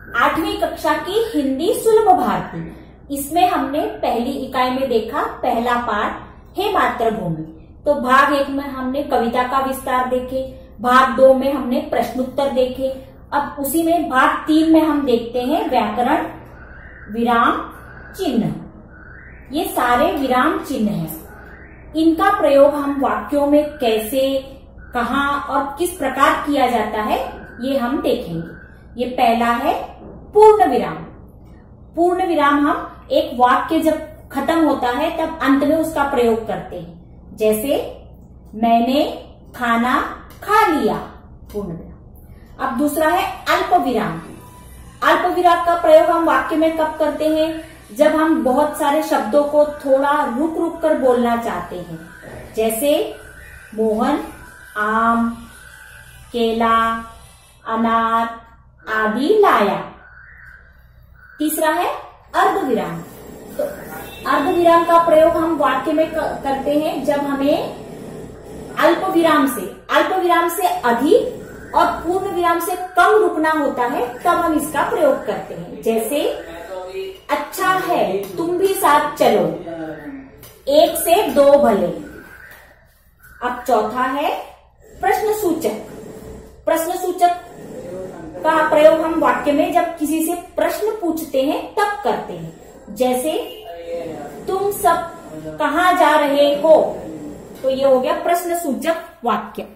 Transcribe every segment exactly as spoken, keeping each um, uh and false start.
आठवीं कक्षा की हिंदी सुलभ भारती। इसमें हमने पहली इकाई में देखा पहला पाठ है मातृभूमि। तो भाग एक में हमने कविता का विस्तार देखे, भाग दो में हमने प्रश्नोत्तर देखे। अब उसी में भाग तीन में हम देखते हैं व्याकरण विराम चिन्ह। ये सारे विराम चिन्ह हैं। इनका प्रयोग हम वाक्यों में कैसे, कहाँ और किस प्रकार किया जाता है ये हम देखेंगे। ये पहला है पूर्ण विराम। पूर्ण विराम हम एक वाक्य जब खत्म होता है तब अंत में उसका प्रयोग करते हैं। जैसे मैंने खाना खा लिया, पूर्ण विराम। अब दूसरा है अल्प विराम। अल्प विराम का प्रयोग हम वाक्य में कब करते हैं? जब हम बहुत सारे शब्दों को थोड़ा रुक रुक कर बोलना चाहते हैं। जैसे मोहन आम, केला, अनार आदि लाया। तीसरा है अर्ध विराम। तो अर्ध विराम का प्रयोग हम वाक्य में करते हैं जब हमें अल्प विराम से अल्प विराम से अधिक और पूर्ण विराम से कम रुकना होता है, तब हम इसका प्रयोग करते हैं। जैसे अच्छा है तुम भी साथ चलो, एक से दो भले। अब चौथा है प्रश्न सूचक। प्रश्न सूचक का प्रयोग हम वाक्य में जब किसी से प्रश्न पूछते हैं तब करते हैं। जैसे तुम सब कहाँ जा रहे हो, तो ये हो गया प्रश्न सूचक वाक्य।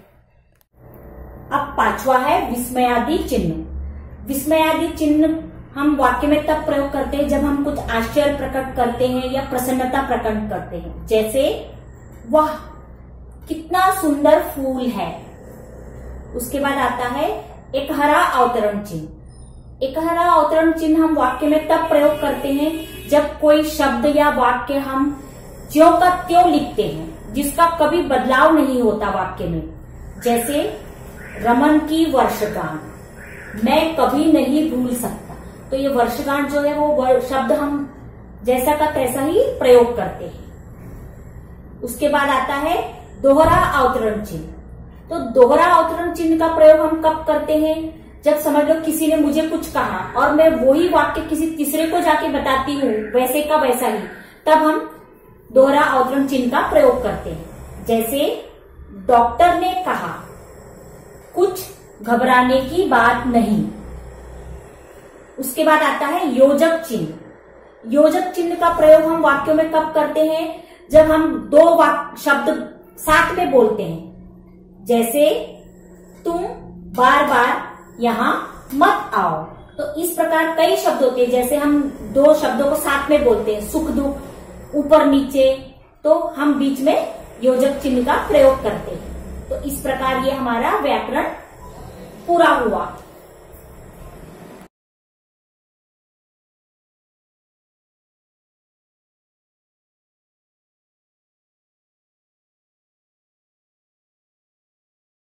अब पांचवा है विस्मयादि चिन्ह। विस्मयादि चिन्ह हम वाक्य में तब प्रयोग करते हैं जब हम कुछ आश्चर्य प्रकट करते हैं या प्रसन्नता प्रकट करते हैं। जैसे वाह कितना सुंदर फूल है। उसके बाद आता है एक हरा अवतरण चिन्ह। एक हरा अवतरण चिन्ह हम वाक्य में तब प्रयोग करते हैं जब कोई शब्द या वाक्य हम ज्यों का त्यों लिखते हैं, जिसका कभी बदलाव नहीं होता वाक्य में। जैसे रमन की वर्षगांठ मैं कभी नहीं भूल सकता। तो ये वर्षगांठ जो है वो शब्द हम जैसा का तैसा ही प्रयोग करते हैं। उसके बाद आता है दोहरा अवतरण चिन्ह। तो दोहरा अवतरण चिन्ह का प्रयोग हम कब करते हैं? जब समझ लो किसी ने मुझे कुछ कहा और मैं वही वाक्य किसी तीसरे को जाके बताती हूँ वैसे का वैसा ही, तब हम दोहरा अवतरण चिन्ह का प्रयोग करते हैं। जैसे डॉक्टर ने कहा कुछ घबराने की बात नहीं। उसके बाद आता है योजक चिन्ह। योजक चिन्ह का प्रयोग हम वाक्यों में कब करते हैं? जब हम दो वाक्य शब्द साथ में बोलते हैं। जैसे तुम बार बार यहाँ मत आओ। तो इस प्रकार कई शब्द होते हैं। जैसे हम दो शब्दों को साथ में बोलते हैं, सुख दुख, ऊपर नीचे, तो हम बीच में योजक चिन्ह का प्रयोग करते हैं। तो इस प्रकार ये हमारा व्याकरण पूरा हुआ।